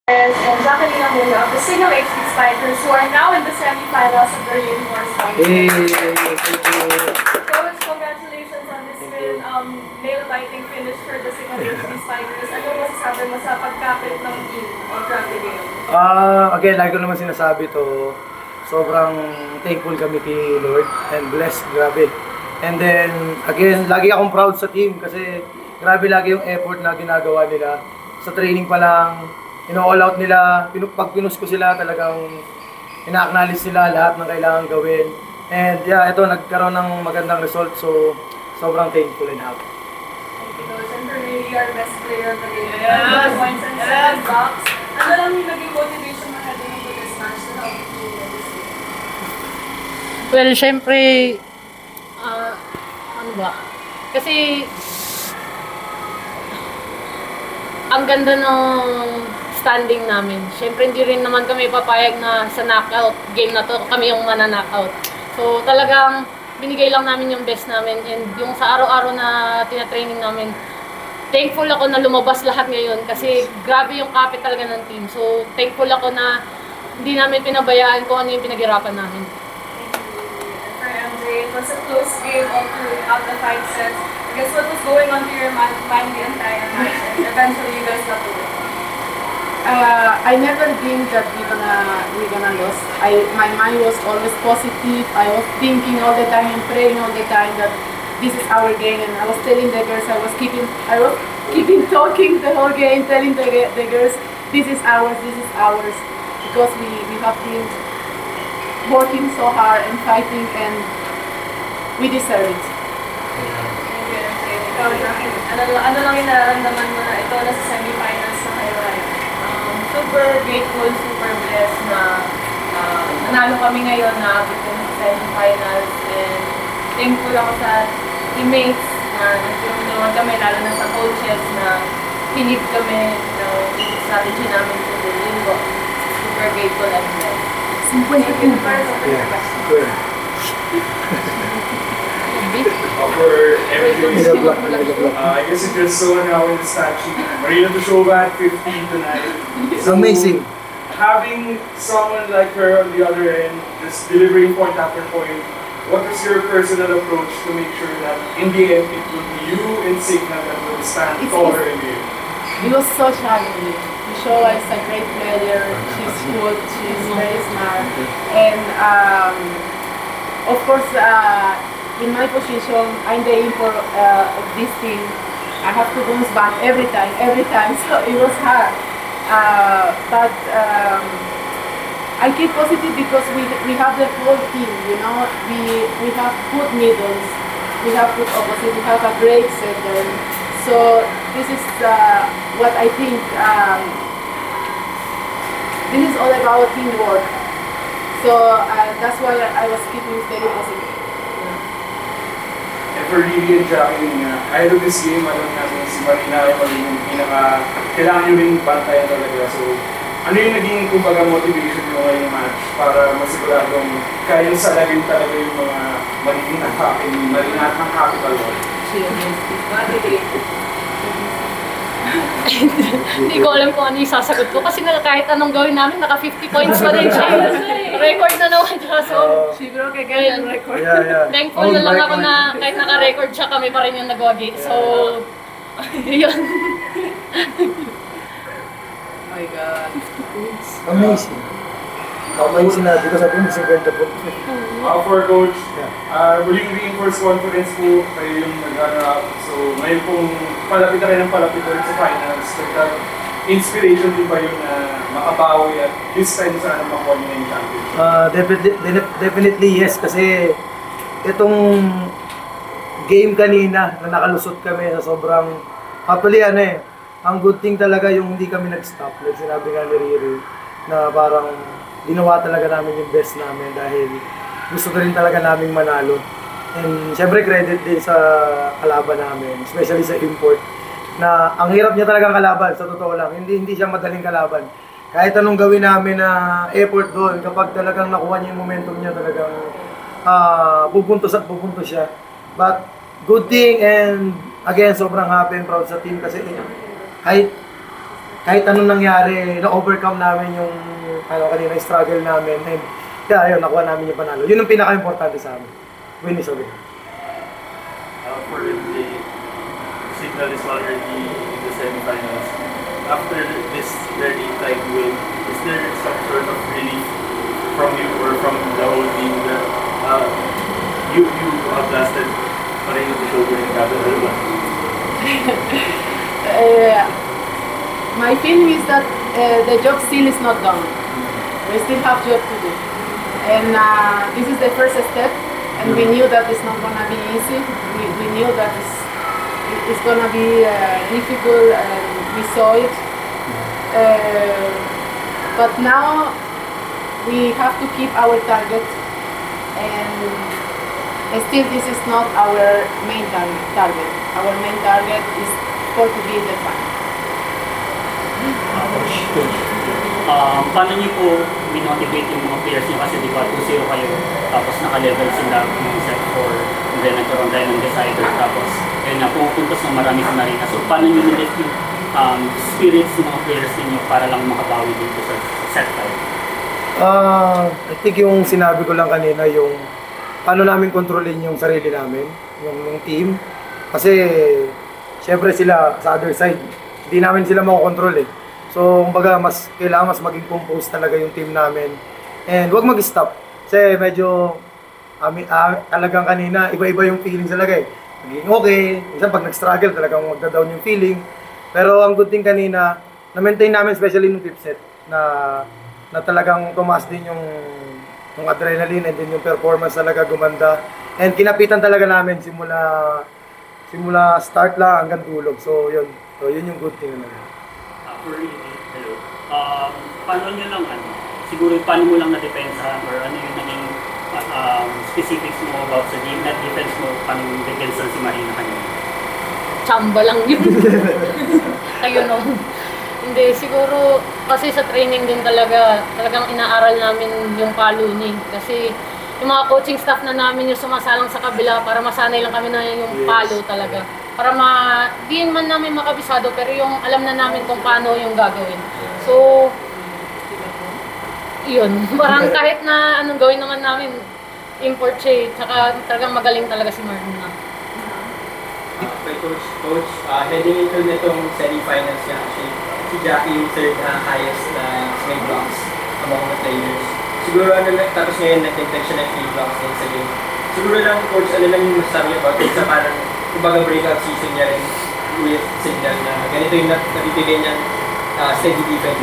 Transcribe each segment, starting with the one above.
And Jacqueline Amuna of the Signal HD Spikers, who are now in the semifinals of the Uniform Spikers. Coach, congratulations on this win. Nail-biting finish for the Signal HD Spikers. Ano masasabi mo sa pagkapit ng team on track game? Again, lagi ko naman sinasabi to, sobrang thankful kami kay Lord and blessed, grabe. And then, again, lagi akong proud sa team kasi grabe lagi yung effort na ginagawa nila. Sa training pa lang, all out nila, pag pinus ko sila, talagang ina-acknowledge nila lahat ng kailangan gawin. And yeah, ito, nagkaroon ng magandang result, so sobrang thankful and happy. Thank you, Coach. And for me, you are best player of the game. Yes! Points and 7 blocks. Ano lang yung naging motivation mo heading into this match to help the team in this game? Well, syempre, ano ba? Kasi, ang ganda ng standing namin. Siyempre, hindi rin naman kami papayag na sa knockout game na to, kami yung mana-knockout. So, talagang binigay lang namin yung best namin. And yung sa araw-araw na tinatraining namin, thankful ako na lumabas lahat ngayon kasi grabe yung kapit talaga ng team. So, thankful ako na hindi namin pinabayaan kung ano yung pinaghirapan namin. And for MJ, it was a close game all throughout the 5 sets. I guess what was going on to your mind the entire match, and eventually you guys got to win. I never think that we're gonna lose. My mind was always positive. I was thinking all the time and praying all the time that this is our game. And I was telling the girls, I was keeping talking the whole game, telling the girls, this is ours, because we have been working so hard and fighting, and we deserve it. Thank you, MJ. Ikaw, Jacqueline, ano lang yung nararamdaman mo na ito na sa semifinals na kayo ay? Super grateful, super blessed na nanalo kami ngayon na abot ko sa semifinals, and thankful ako sa teammates na nagtulungan kami, lalo na sa coaches na pinip kami ng strategy namin sa linggo. Super grateful and blessed. For everything, I guess it just so now in the statue. Marina Dushova at 15 tonight. It's amazing. Having someone like her on the other end, just delivering point after point, what is your personal approach to make sure that in the end it will be you and Signa that will stand taller in the end? It was so challenging. Dushova is a great player. She's good. She's very smart, and of course. In my position, I'm the import of this team. I have to bounce back every time, so it was hard. But I keep positive because we have the whole team, we have good middles, we have good opposite, we have a great center. So this is what I think, this is all about teamwork. So that's why I was keeping very positive. And for Lily and Jacqueline, ahead of this game, alam natin si Marina ay magiging kailangan nyo rin bantayan talaga. So, ano yung naging kumbaga motivation nyo ngayong match para masiguradong kayang salagin talaga yung mga magiging atake ni Marina at ng Capital One? Hindi ko alam kung ano yung sasagot ko kasi kahit anong gawin namin, naka 50 points pa rin siya. Record na naman siya. So, she broke again record. Yeah. Thankful na lang ako na kahit naka-record siya, kami pa rin yung nagwagi. So, yun. Oh my God. Amazing. Ako yung sinabi ko, sabi mo 50 points. For Coach, muling reinforce confidence po kayo yung nag-runner-up. So, ngayon pong palapit na rin ang palapit ulit sa finals. Inspiration din ba yun na makabawi at this time sana makuha nyo na yung championship? Definitely yes, kasi itong game kanina na nakalusot kami sa sobrang actually ang good thing talaga yung hindi kami nag-stop. Like sinabi nga ni Riri na parang ginawa talaga namin yung best namin dahil gusto ko rin talaga namin manalo. And syempre credit din sa kalaban namin, especially sa import, na ang hirap niya talagang kalaban, sa totoo lang. Hindi siya madaling kalaban. Kahit anong gawin namin na effort doon, kapag talagang nakuha niya yung momentum niya, talagang pupuntos siya. But good thing, and again, sobrang happy and proud sa team kasi kahit kahit anong nangyari, na-overcome namin yung kanina struggle namin. And kaya ayun, nakuha namin yung panalo. Yun ang pinaka-importante sa amin. Win is a win. For the Signal is already in the semifinals. After this very tight win, is there some sort of relief from you or from the whole team that you outlasted Marino to show in Capital One? My feeling is that the job still is not done. We still have job to do. And this is the first step, and we knew that it's not going to be easy. We knew that it's going to be difficult, and we saw it. But now we have to keep our target, and still this is not our main target. Our main target is to be in the final. Paano niyo po minotivate yung mga players niyo kasi di ba 2-0 kayo tapos naka-level sila ng set 4 and then nagkaroon tayo ng decider tapos ayun na pupuntos ng marami sa arena. So paano niyo nilift yung spirits ng mga players niyo para lang makabawi dito sa set 5? I think yung sinabi ko lang kanina yung paano namin kontrolin yung sarili namin, yung team. Kasi syempre sila sa other side, hindi namin sila makokontrol eh. So, kumbaga, kailangan mas maging composed talaga yung team namin. And huwag mag-stop. Kasi medyo, talagang kanina, iba-iba yung feeling talaga eh. Magiging okay. Minsan pag nag-struggle, talagang magda-down yung feeling. Pero ang good thing kanina, na-maintain namin, especially nung fifth set, na talagang tumaas din yung adrenaline and then yung performance talaga gumanda. And kinapitan talaga namin simula start lang hanggang tulog. So, yun. So, yun yung good thing naman. Hello. Paano nyo lang, siguro paano mo lang na-depensa or ano yung naging specifics mo about sa game, na defense mo, paano yung depensa si Marina kanina? Chamba lang yun. Ayun o. Hindi, siguro kasi sa training din talagang inaaral namin yung palo niya. Kasi yung mga coaching staff na namin yung sumasalang sa kabila para masanay lang kami na yung palo talaga. Para di man namin makabisado pero yung alam na namin kung paano yung gagawin. So, yun. Parang kahit na anong gawin naman namin, import siya. Tsaka talagang magaling talaga si Marina. Okay, Coach, heading into nitong semi-finals niya actually, si Jackie yung third highest na snake blocks among the players. Siguro tapos ngayon nag-detect siya ng 3 blocks din sa game. Siguro lang, Coach, ano lang yung masasabi niya about it sa parang kumbaga breakout season niya rin with Signal na ganito yung nabibigay niyang steady defense.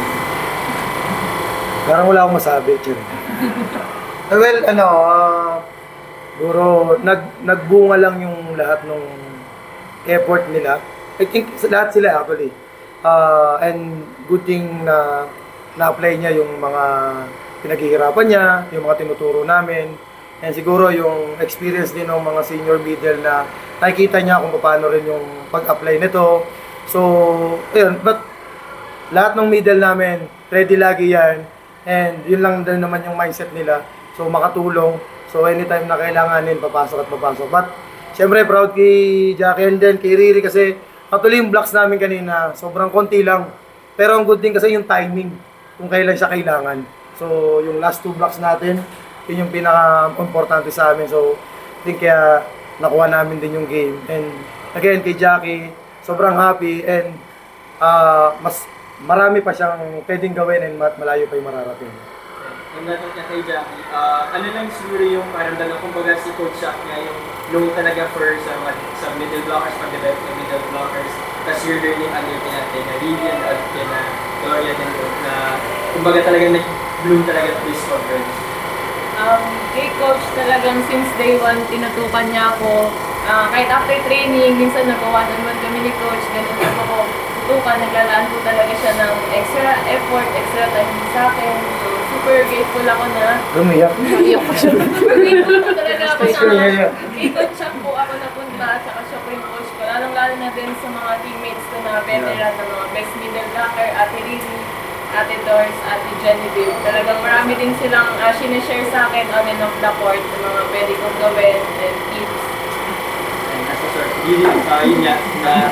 Parang wala akong masabi, Chiri. Well, siguro nagbunga lang yung lahat ng effort nila. I think lahat sila actually. And good thing na na-apply niya yung mga pinaghihirapan niya, yung mga tinuturo namin. And siguro yung experience din ng mga senior middle na nakikita niya kung paano rin yung pag-apply nito. So, ayun. But lahat ng middle namin, ready lagi yan. And yun lang din naman yung mindset nila. So, makatulong. So, anytime na kailanganin, papasok at papasok. But, syempre, proud kay Jackie and then kay Riri kasi actually yung blocks namin kanina, sobrang konti lang. Pero ang good thing kasi yung timing, kung kailan siya kailangan. So, yung last 2 blocks natin, yun yung pinaka-importante sa amin. So, I think kaya nakuha namin din yung game. And again, kay Jackie, sobrang happy and mas marami pa siyang pwedeng gawin and malayo pa yung mararating. And natin ka kay Jackie, ano lang siguro yung parang dalawa, kumbaga si Coach Jack niya yung low talaga for sa middle blockers, pag-develop ng middle blockers. Tapos you're learning under natin na Lilian at na Gloria din na kumbaga talagang nag-bloom talaga at this conference. Kay Coach talagang since day 1 tinutukan niya ako. Kahit after training, minsan nagawa-naman kami ni Coach, ganun ako tutukan, naglalaan po talaga siya ng extra effort, extra time sa akin. So, super grateful ako na. Lumiyak. Iyak ko siya. Grateful po talaga ako Stay sure, yeah. kay Coach Chuck po ako napunta, tsaka siya po yung coach ko. Lalong-lalo na din sa mga teammates ko na veteran na mga best middle blocker, Ate Riri, Ate Doris, Ate Genevieve. Talagang marami din silang sinishare sa akin on and off the court, ng mga pwede kong gawin and tips. And as a sort yun nga,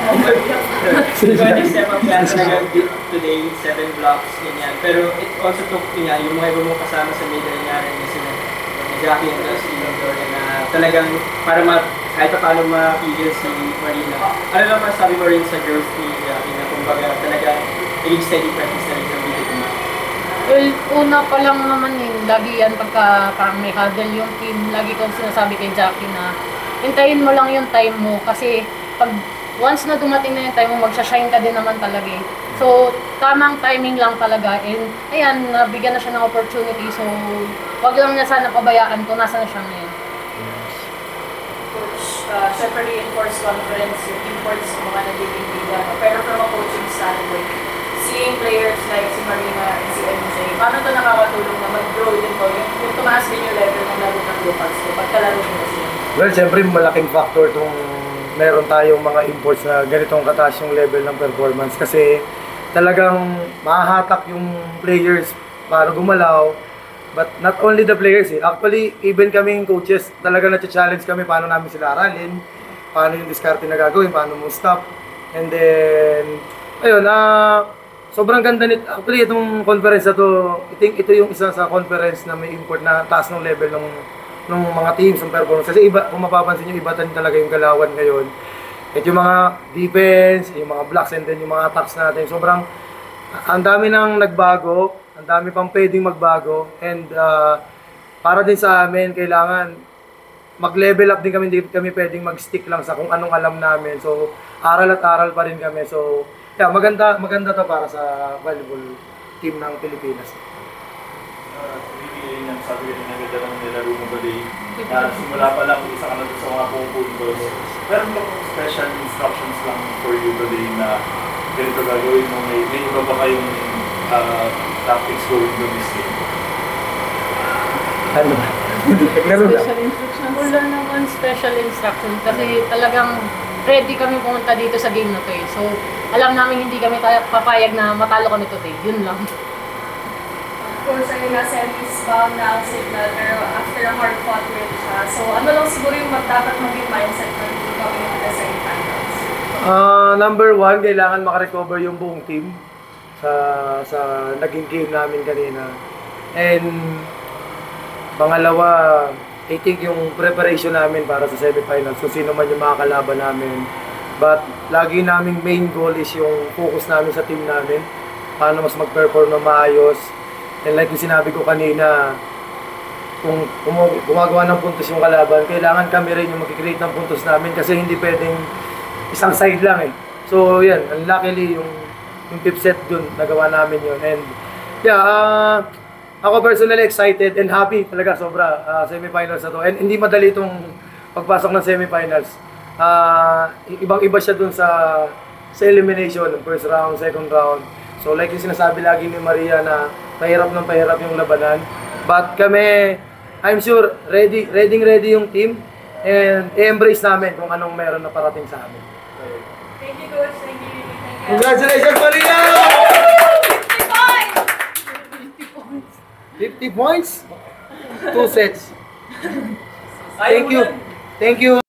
going to step up yan talaga today, 7 blocks, ganyan. Pero it also took, yun nga, yung mga iba mong kasama sa middle nga rin, kasi na Jackie and si Dorian na talagang para kahit pa paano mapigil si Marina. Ano lang masabi mo rin sa growth ni Jackie na kumbaga talagang naging steady practice na rin sa middle mo? Well, una pa lang naman lagi yan pagka parang may huddle yung team, lagi kong sinasabi kay Jackie na hintayin mo lang yung time mo kasi pag once na dumating na yung time mo, magsha-shine ka din naman talaga eh. So, tamang timing lang talaga and ayan, nabigyan na siya ng opportunity so wag lang niya sana pabayaan kung nasa na siya ngayon. Coach, syempre reinforce confidence, yung imports ng mga nagiging bigan. Pero from a coaching standpoint, seeing players like si Marina and si MJ, paano ito nakakatulong na mag-grow din po? Yung tumaas din yung level ng laro ng locals ko, pagkalaro nila sila. Well, siyempre malaking factor itong meron tayong mga imports na ganitong kataas yung level ng performance kasi talagang mahahatak yung players para gumalaw. But not only the players actually even kaming coaches talaga na-challenge kami paano namin sila aralin, paano yung diskarte na gagawin, paano mo stop. And then, ayun, sobrang ganda nito. Actually, itong conference na to, I think ito yung isa sa conference na may import na taas ng level ng mga teams, ng performance. Kasi iba, kung mapapansin nyo, iba talaga yung galawan ngayon. At yung mga defense, yung mga blocks, and then yung mga attacks natin. Sobrang, ang dami nang nagbago, ang dami pang pwedeng magbago. And para din sa amin, kailangan mag-level up din kami, hindi kami pwedeng mag-stick lang sa kung anong alam namin. So, aral at aral pa rin kami. So, yeah, maganda to para sa volleyball team ng Pilipinas. Really, sabi ko rin na ganda ng nilaro mo today. Simula pa lang, isa ka na sa mga puntos. Meron bang special instructions lang for you today na ganito gagawin mo? May iba ba kayong tactics going to this game? Ano ba? Special instruction? Wala naman special instruction kasi talagang ready kami pumunta dito sa game na to eh. So, alam namin hindi kami papayag na matalo kami today. Yun lang. Of course, ayun nga, semis bound na ang signal, pero after a hard-fought win siya. So, ano lang siguro yung dapat maging mindset na dito coming into the semifinals? Number 1, kailangan makarecover yung buong team sa naging game namin kanina. And pangalawa, I think yung preparation namin para sa semifinals, kung sino man yung makakalaban namin. But lagi naming main goal is yung focus namin sa team namin, paano mas mag-perform na maayos. And like yung sinabi ko kanina, kung gumagawa ng puntos yung kalaban, kailangan kami rin yung mag-create ng puntos namin kasi hindi pwedeng isang side lang eh. So yan, luckily yung fifth set dun, nagawa namin yun. And yeah, ako personally excited and happy talaga sobra semifinals na to. And hindi madali itong pagpasok ng semifinals. Ibang-iba siya dun sa elimination, first round, second round. So like yung sinasabi lagi ni Maria na pahirap yung labanan. But kami, I'm sure, ready yung team and i-embrace namin kung anong meron na parating sa amin. Thank you, Coach. Thank you. Congratulations, Maria! 50 points? 2 sets. Thank you.